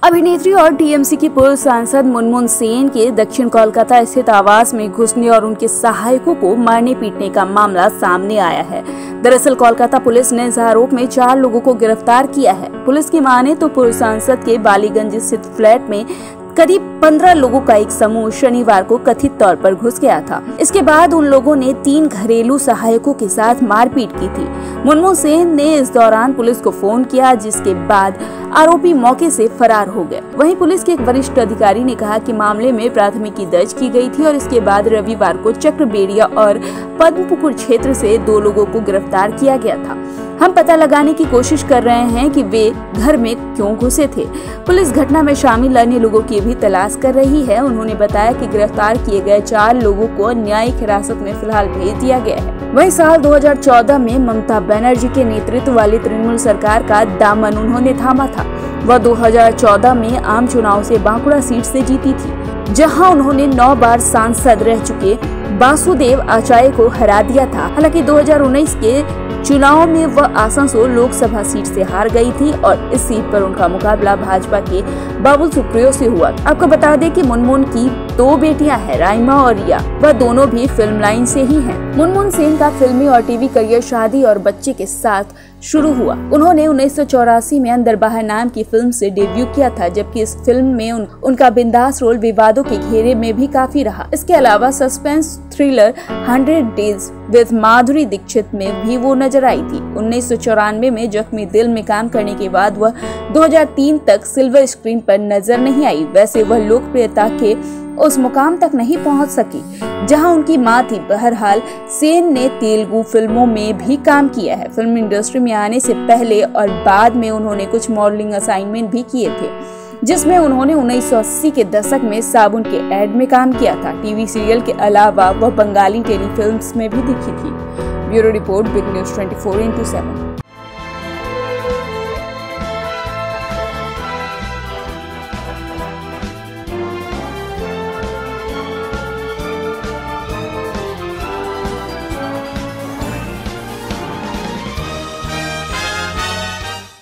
अभिनेत्री और टीएमसी की पूर्व सांसद मुनमुन सेन के दक्षिण कोलकाता स्थित आवास में घुसने और उनके सहायकों को मारने पीटने का मामला सामने आया है। दरअसल कोलकाता पुलिस ने इस आरोप में 4 लोगों को गिरफ्तार किया है। पुलिस की माने तो पूर्व सांसद के बालीगंज स्थित फ्लैट में करीब 15 लोगों का एक समूह शनिवार को कथित तौर पर घुस गया था। इसके बाद उन लोगों ने 3 घरेलू सहायकों के साथ मारपीट की थी। मुनमुन सेन ने इस दौरान पुलिस को फोन किया, जिसके बाद आरोपी मौके से फरार हो गए। वहीं पुलिस के एक वरिष्ठ अधिकारी ने कहा कि मामले में प्राथमिकी दर्ज की गई थी और इसके बाद रविवार को चक्रबेड़िया और पद्मपुकुर क्षेत्र से 2 लोगों को गिरफ्तार किया गया था। हम पता लगाने की कोशिश कर रहे हैं कि वे घर में क्यों घुसे थे। पुलिस घटना में शामिल अन्य लोगों की भी तलाश कर रही है। उन्होंने बताया कि गिरफ्तार किए गए 4 लोगों को न्यायिक हिरासत में फिलहाल भेज दिया गया है। वहीं साल 2014 में ममता बनर्जी के नेतृत्व वाली तृणमूल सरकार का दामन उन्होंने थामा था। वह 2014 में आम चुनाव से बांकुड़ा सीट से जीती थी, जहां उन्होंने 9 बार सांसद रह चुके वासुदेव आचार्य को हरा दिया था। हालांकि 2019 के चुनाव में वह आसनसोल लोकसभा सीट से हार गई थी और इस सीट पर उनका मुकाबला भाजपा के बाबुल सुप्रियो से हुआ। आपको बता दें कि मुनमुन की 2 बेटियां हैं, राइमा और रिया। वह दोनों भी फिल्म लाइन से ही हैं। मुनमुन सेन का फिल्मी और टीवी करियर शादी और बच्चे के साथ शुरू हुआ। उन्होंने 1984 में अंदर बाहर नाम की फिल्म से डेब्यू किया था, जबकि इस फिल्म में उनका बिंदास रोल विवादों के घेरे में भी काफी रहा। इसके अलावा suspense thriller 100 days with Madhuri Dixit में भी वो नजर आई थी। 1994 में जख्मी दिल में काम करने के बाद वह 2003 तक सिल्वर स्क्रीन पर नजर नहीं आई। वैसे वह लोकप्रियता के उस मुकाम तक नहीं पहुंच सकी जहां उनकी मां थी। बहरहाल सेन ने तेलुगु फिल्मों में भी काम किया है। फिल्म इंडस्ट्री में आने से पहले और बाद में उन्होंने कुछ मॉडलिंग असाइनमेंट भी किए थे, जिसमें उन्होंने 1980 के दशक में साबुन के एड में काम किया था। टीवी सीरियल के अलावा वह बंगाली टेलीफिल्म्स में भी दिखी थी। Bureau report, big news 24x7।